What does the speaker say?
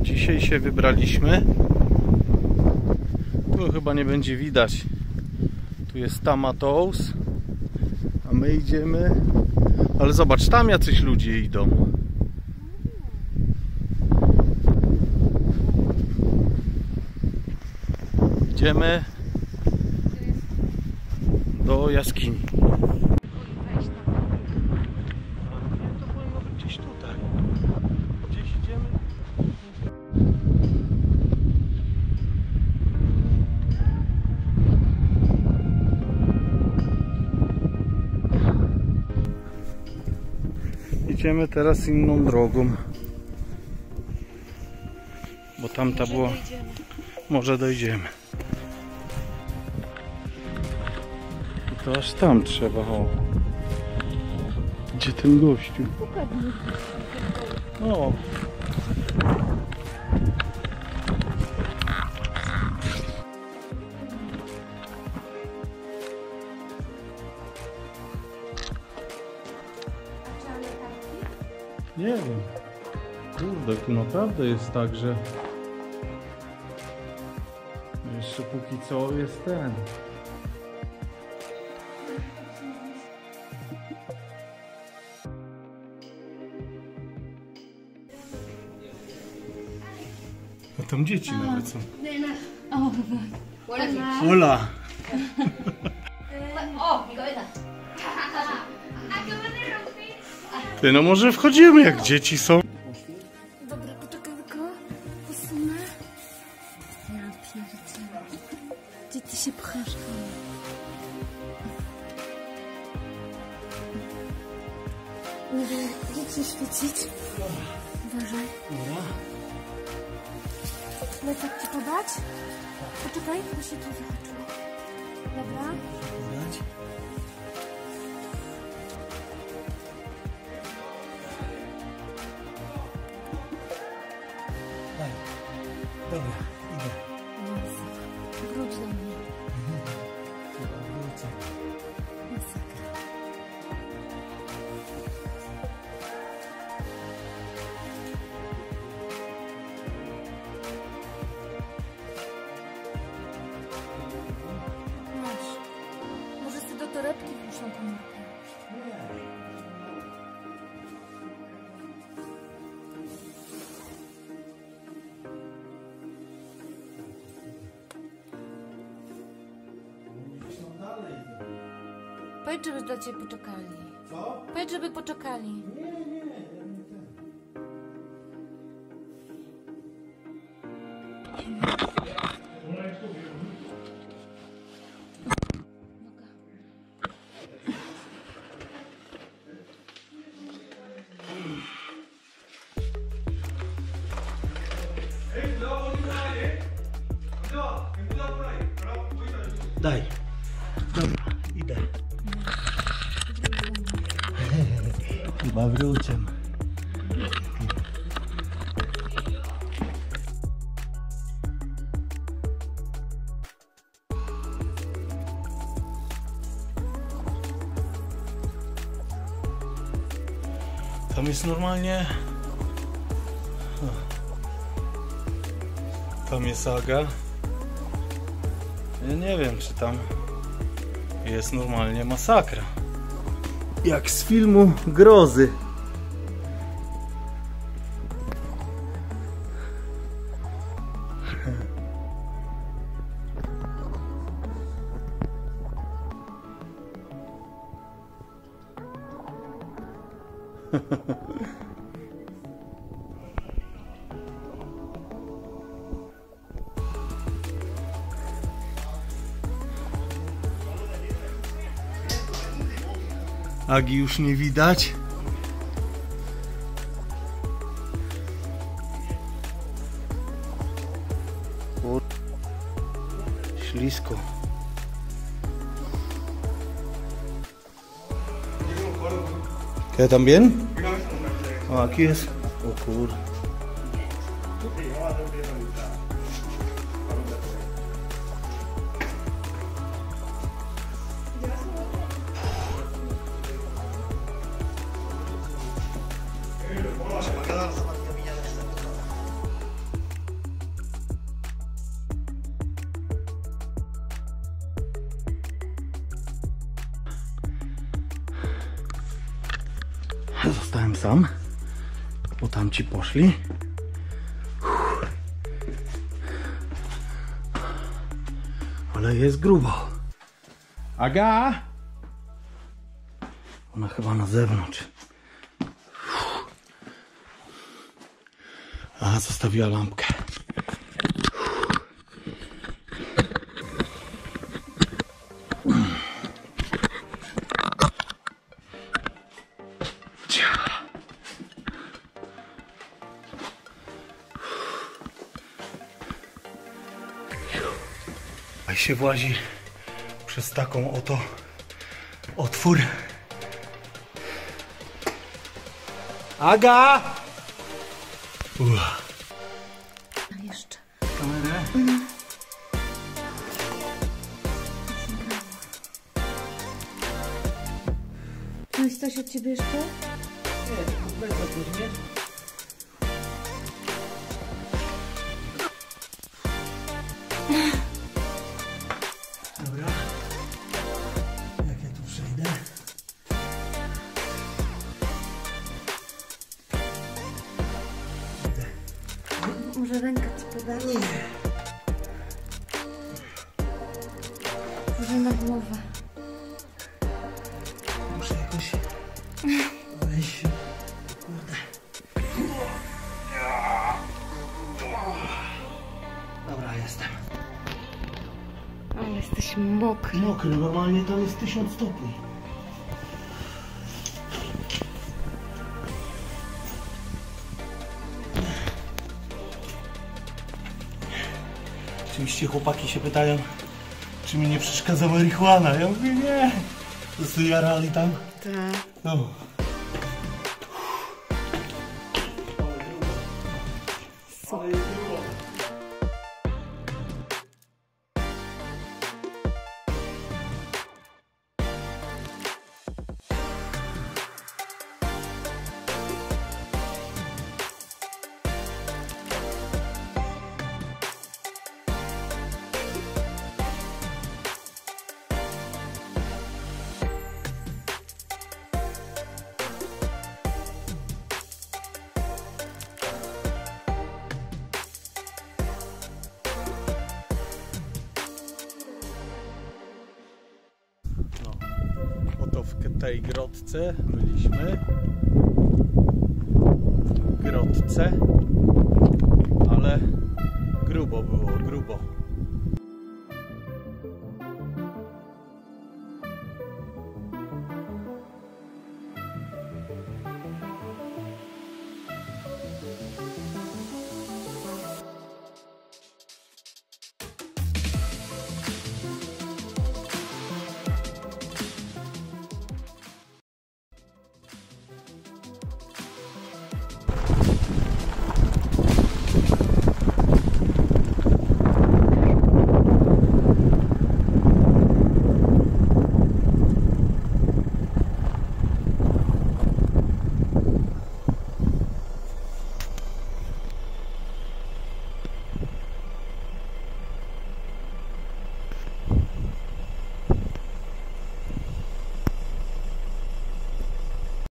Dzisiaj się wybraliśmy. Tu chyba nie będzie widać. Tu jest Tamatous, a my idziemy. Ale zobacz, tam jacyś ludzie idą. Idziemy do jaskini. To powinno być gdzieś tutaj. Gdzieś idziemy. Idziemy teraz inną drogą. Bo tamta była... Może dojdziemy. To aż tam trzeba, o. Gdzie ten gościu? O. Nie wiem. Kurde, tu naprawdę jest tak, że jeszcze póki co jest ten. A tam dzieci nawet są. Hola! Ty, no może wchodzimy, jak dzieci są. Dobra, poczekaj tylko. Posunę. Ja pierdzielę. Gdzie ty się pchasz? Nie wiem, gdzie ci świecić? Uważaj. Plecak ci podać? Poczekaj, bo się tu zahaczyło. Dobra. Dobra, idę. Wróć do mnie. Chyba wrócę. Masakra. Masz. Może sobie do torebki włóż tą komórkę. Powiedz, żeby dla ciebie poczekali. Co? Powiedz, żeby poczekali. Nie. Daj. Dobra, idę. Chyba wrócę. Tam jest normalnie... Tam jest Aga. Ja nie wiem, czy tam jest normalnie masakra. Jak z filmu grozy. Agi już nie widać. O, ślisko. ¿Queda también? Ah, aquí es. Oh, cool. Zostałem sam, bo tamci poszli. Ale jest grubo. Aga! Ona chyba na zewnątrz. A, zostawiła lampkę. A się włazi przez taką oto otwór. Aga! A jeszcze. Kamerę? No jest coś od ciebie jeszcze? Nie, bez tego, nie? Dobra. Jak ja tu przejdę? Może rękę ci podać? Nie. Może na głowę. Muszę jakoś wejść. Kurde. Dobra, jestem. O, jesteś mokry. Mokry, normalnie tam jest 1000 stopni. Oczywiście chłopaki się pytają, czy mi nie przeszkadza marihuana. Ja mówię, nie. Zajarali tam. Tak. No. Oto w tej grotce byliśmy. Grotce. Ale grubo było, grubo.